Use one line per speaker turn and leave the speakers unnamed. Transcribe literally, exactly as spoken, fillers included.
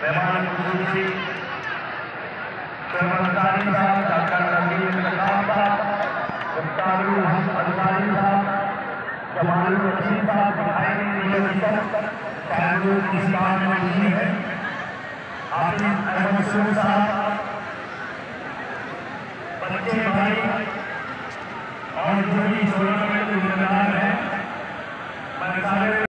मेहमान खुशी कर्मचारी साहब डॉक्टर रवींद्र साहब मुख्तार अंसारी साहब जमाल रशीद साहब दिखाई शायद वो किसी काम में नहीं है। हाफिज अहमद सूर साहब बच्चे भाई और जो भी सोलह में जिम्मेदार है।